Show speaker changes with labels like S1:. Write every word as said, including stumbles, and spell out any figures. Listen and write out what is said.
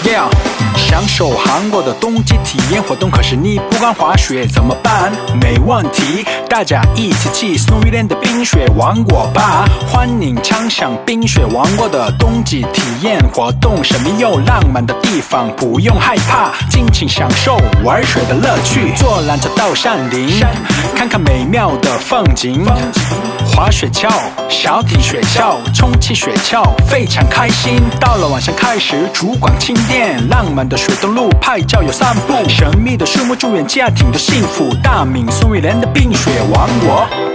S1: Yeah， 享受韩国的冬季体验活动，可是你不敢滑雪怎么办？没问题，大家一起去 Snowyland 的冰雪王国吧！欢迎畅享冰雪王国的冬季体验活动，神秘又浪漫的地方，不用害怕，尽情享受玩水的乐趣。坐缆车到山林，看看美妙的风景，滑雪橇、小艇雪橇、充气雪橇，非常开心。到了晚上开始烛光庆典，浪漫的水灯路拍照又散步，神秘的树木祝愿家庭的幸福。大明Snowyland的冰雪王国。